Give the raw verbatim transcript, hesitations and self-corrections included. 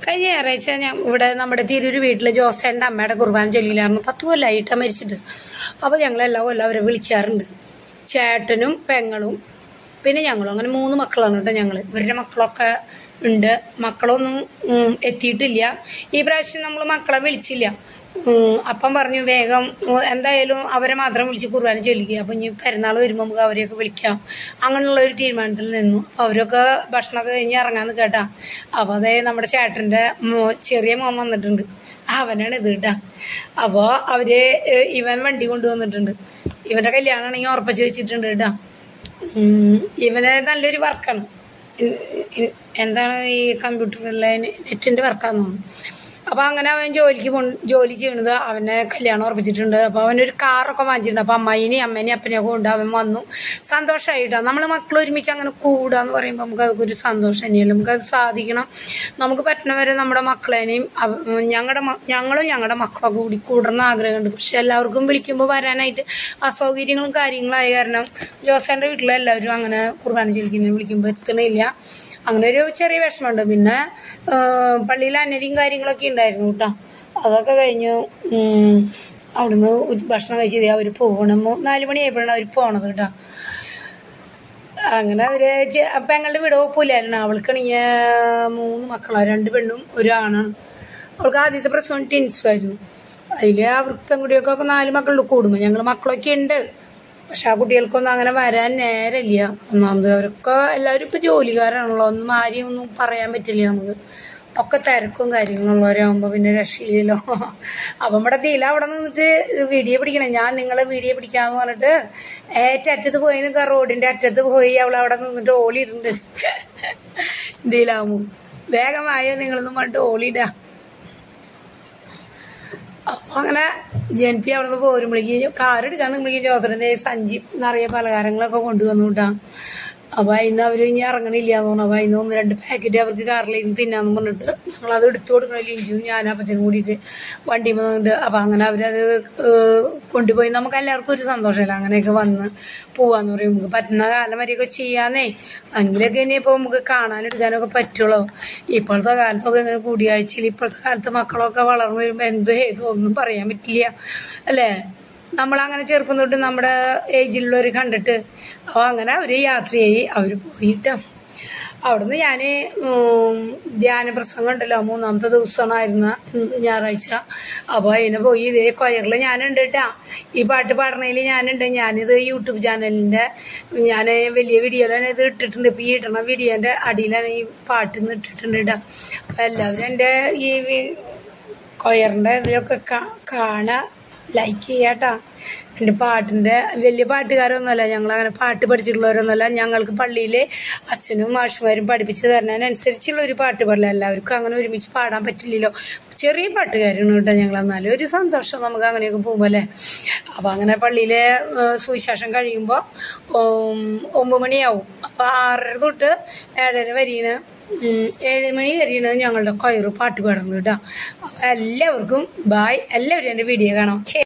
കഴിഞ്ഞ ഞായറാഴ്ച ഞാൻ ഇവിടെ നമ്മുടെ തിരൂര് വീട്ടിൽ ജോസേൻ്റെ അമ്മയുടെ കുർബാന ചൊല്ലിയിലായിരുന്നു. പത്ത് കൊല്ലമായിട്ടാണ് മരിച്ചിട്ട്. അപ്പോൾ ഞങ്ങളെല്ലാം കൊല്ലം അവരെ വിളിക്കാറുണ്ട്. ചേട്ടനും പെങ്ങളും പിന്നെ ഞങ്ങളും അങ്ങനെ മൂന്ന് മക്കളാണ് കേട്ടോ ഞങ്ങൾ. ഇവരുടെ മക്കളൊക്കെ ഉണ്ട്. മക്കളൊന്നും എത്തിയിട്ടില്ല. ഈ പ്രാവശ്യം നമ്മൾ മക്കളെ വിളിച്ചില്ല. അപ്പം പറഞ്ഞു വേഗം എന്തായാലും അവരെ മാത്രം വിളിച്ച് കുർബാന ചൊല്ലിക്കുക. അപ്പം ഇനി പെരുന്നാൾ വരുമ്പോൾ നമുക്ക് അവരെയൊക്കെ വിളിക്കാം അങ്ങനെയുള്ള ഒരു തീരുമാനത്തിൽ നിന്നു. അപ്പം അവരൊക്കെ ഭക്ഷണമൊക്കെ കഴിഞ്ഞ് ഇറങ്ങാന്ന് കേട്ടാ. അപ്പോൾ അതേ നമ്മുടെ ചേട്ടൻ്റെ ചെറിയ മോൻ വന്നിട്ടുണ്ട്. അവനാണ് ഇത് കേട്ടാ. അപ്പോൾ അവര് ഇവൻ വണ്ടി കൊണ്ടുവന്നിട്ടുണ്ട്. ഇവൻ്റെ കല്യാണമാണെങ്കിൽ ഉറപ്പിച്ച് വെച്ചിട്ടുണ്ട് കേട്ടാ. ഇവന് നല്ലൊരു വർക്കാണ്. എന്താണ് ഈ കമ്പ്യൂട്ടറിലെ നെറ്റിൻ്റെ വർക്കാന്ന് തോന്നുന്നു. അപ്പോൾ അങ്ങനെ അവൻ ജോലിക്ക് പോ ജോലി ചെയ്യണത് അവനെ കല്യാണം ഉറപ്പിച്ചിട്ടുണ്ട്. അപ്പോൾ അവനൊരു കാറൊക്കെ വാങ്ങിച്ചിട്ടുണ്ട്. അപ്പോൾ അമ്മേനെയും അമ്മേനെയും അപ്പനെയൊക്കെ കൊണ്ട് അവൻ വന്നു. സന്തോഷമായിട്ടാണ് നമ്മൾ മക്കൾ ഒരുമിച്ച് അങ്ങനെ കൂടാന്ന് പറയുമ്പോൾ നമുക്ക് അതൊക്കെ ഒരു സന്തോഷം തന്നെയല്ലേ. നമുക്കത് സാധിക്കണം. നമുക്ക് പറ്റുന്നവരെ നമ്മുടെ മക്കളേനെയും ഞങ്ങളുടെ ഞങ്ങളും ഞങ്ങളുടെ മക്കളൊക്കെ കൂടി കൂടണമെന്ന് ആഗ്രഹമുണ്ട്. പക്ഷെ എല്ലാവർക്കും വിളിക്കുമ്പോൾ വരാനായിട്ട് അസൗകര്യങ്ങളും കാര്യങ്ങളായ കാരണം ജോസേൻ്റെ വീട്ടിലെല്ലാവരും അങ്ങനെ കുർബാന ചൊല്ലിക്കുന്നതിന് വിളിക്കുമ്പോൾ എത്തണില്ല. അങ്ങനെ ഒരു ചെറിയ വിഷമമുണ്ട്. പിന്നെ പള്ളിയിൽ അനധികം കാര്യങ്ങളൊക്കെ ഉണ്ടായിരുന്നു കേട്ടോ. അതൊക്കെ കഴിഞ്ഞു അവിടുന്ന് ഭക്ഷണം കഴിച്ചത് അവർ പോകണം. നാല് മണിയായപ്പോഴാണ് അവർ പോണത് കേട്ടോ. അങ്ങനെ അവര് പെങ്ങളുടെ വീട് ഒപ്പില്ലായിരുന്നു. അവൾക്കാണെങ്കിൽ മൂന്ന് മക്കളാണ്, രണ്ട് പെണ്ണും ഒരു ആണാണ്. അവൾക്ക് ആദ്യത്തെ പ്രസവം ടിൻസും ആയിരുന്നു. അതിൽ അവർക്ക് പെൺകുട്ടികൾക്കൊക്കെ നാല് മക്കളുടെ കൂടുമ്പോൾ ഞങ്ങൾ മക്കളൊക്കെ ഉണ്ട്. പക്ഷെ ആ കുട്ടികൾക്കൊന്നും അങ്ങനെ വരാൻ നേരമില്ല. ഒന്നാമത് അവരൊക്കെ എല്ലാവരും ഇപ്പം ജോലിക്കാരാണല്ലോ. ഒന്നും ആരെയും ഒന്നും പറയാൻ പറ്റില്ല. നമുക്ക് ഒക്കെ തിരക്കും കാര്യങ്ങളുള്ളവരാകുമ്പോൾ പിന്നെ രക്ഷയില്ലല്ലോ. അപ്പം ഇവിടെ തീല അവിടെ നിന്നിട്ട് വീഡിയോ പിടിക്കണേ. ഞാൻ നിങ്ങളെ വീഡിയോ പിടിക്കാമെന്ന് പറഞ്ഞിട്ട് ഏറ്റ അറ്റത്ത് പോയി നിൽക്കുക. റോഡിൻ്റെ അറ്റത്ത് പോയി അവൾ അവിടെ നിന്നിട്ട് ഓളിയിട്ടുണ്ട്. ഇതിലാവുമ്പോൾ വേഗമായോ നിങ്ങളൊന്നും പറഞ്ഞിട്ട് ഓളിയിടാ. അപ്പോൾ അങ്ങനെ ജെൻ പി അവിടെ നിന്ന് പോരുമ്പോഴേക്കും കാറെടുക്കാൻ നിൽക്കുമ്പോഴേക്കും ജോസറിൻ്റെ സഞ്ചി നിറയെ പലഹാരങ്ങളൊക്കെ കൊണ്ടുവന്നു കിട്ടാം. അപ്പോൾ അതിന് അവർ ഇനി ഇറങ്ങണില്ല എന്ന് പറഞ്ഞു. അപ്പോൾ അതിന് ഒന്ന് രണ്ട് പാക്കറ്റ് അവർക്ക് കാറിലിരുന്ന് തിന്നാന്ന് പറഞ്ഞിട്ട് ഞങ്ങളത് എടുത്തു കൊടുക്കണം. ലിഞ്ചും ഞാനും അപ്പച്ചനും കൂടിയിട്ട് വണ്ടി വന്നിട്ട്. അപ്പോൾ അങ്ങനെ അവരത് കൊണ്ടുപോയി നമുക്ക് എല്ലാവർക്കും ഒരു സന്തോഷമല്ല അങ്ങനെയൊക്കെ വന്ന് പോവാന്ന് പറയും. നമുക്ക് പറ്റുന്ന കാലം വരെയൊക്കെ ചെയ്യാന്നേ എങ്കിലൊക്കെ ഇനി ഇപ്പോൾ നമുക്ക് കാണാനെടുക്കാനൊക്കെ പറ്റുള്ളൂ. ഇപ്പോഴത്തെ കാലത്തൊക്കെ ഇങ്ങനെ കൂടിയാഴ്ചയിൽ ഇപ്പോഴത്തെ കാലത്ത് മക്കളൊക്കെ വളർന്നു വരുമ്പോൾ എന്തോ ഏതോ ഒന്നും പറയാൻ പറ്റില്ല അല്ലേ. നമ്മളങ്ങനെ ചെറുപ്പം തൊട്ട് നമ്മുടെ ഏജിലുള്ളവർ കണ്ടിട്ട് അപ്പോൾ അങ്ങനെ അവർ യാത്രയായി അവർ പോയിട്ട് അവിടുന്ന് ഞാൻ ധ്യാന പ്രസംഗം ഉണ്ടല്ലോ മൂന്നാമത്തെ ദിവസമായിരുന്ന ഞായറാഴ്ച. അപ്പോൾ അതിനെ പോയി ഇതേ കൊയറിൽ ഞാനുണ്ട് കേട്ടാ. ഈ പാട്ട് പാടുന്നതിൽ ഞാനുണ്ട്. ഞാനിത് യൂട്യൂബ് ചാനലിൻ്റെ ഞാൻ വലിയ വീഡിയോയിലാണ് ഇത് ഇട്ടിട്ടുണ്ട്. ഇപ്പോൾ ഈ ഇടണ വീഡിയോൻ്റെ അടിയിലാണ് ഈ പാട്ട് നിന്ന് ഇട്ടിട്ടുണ്ട് കേട്ടോ. അപ്പോൾ എല്ലാവരും എൻ്റെ ഈ കൊയറിൻ്റെ ഇതിലൊക്കെ കാണാൻ ലൈക്ക് ചെയ്യാട്ടാ. എൻ്റെ പാട്ടിൻ്റെ വലിയ പാട്ടുകാരൊന്നുമല്ല, ഞങ്ങളങ്ങനെ പാട്ട് പഠിച്ചിട്ടുള്ളവരൊന്നുമല്ല. ഞങ്ങൾക്ക് പള്ളിയിൽ അച്ഛനും മാഷുമാരും പഠിപ്പിച്ച് തരുന്നതിനനുസരിച്ചുള്ള ഒരു പാട്ട് പാടില്ല. എല്ലാവർക്കും അങ്ങനെ ഒരുമിച്ച് പാടാൻ പറ്റില്ലല്ലോ. ചെറിയ പാട്ടുകാരാണ് കേട്ടോ ഞങ്ങൾ. എന്നാലും ഒരു സന്തോഷം നമുക്ക് അങ്ങനെയൊക്കെ പോകുമ്പോൾ അല്ലേ. അപ്പോൾ അങ്ങനെ പള്ളിയിലെ സുവിശേഷം കഴിയുമ്പോൾ ഒമ്പത് മണിയാവും. അപ്പോൾ ആറര തൊട്ട് ഏഴര വരെയാണ് ഏഴ് മണി വരെയാണ് ഞങ്ങളുടെ കൊയറ് പാട്ട് പാടുന്നത് കേട്ടോ. അപ്പോൾ എല്ലാവർക്കും ബായ്. എല്ലാവരും എൻ്റെ വീഡിയോ കാണാം.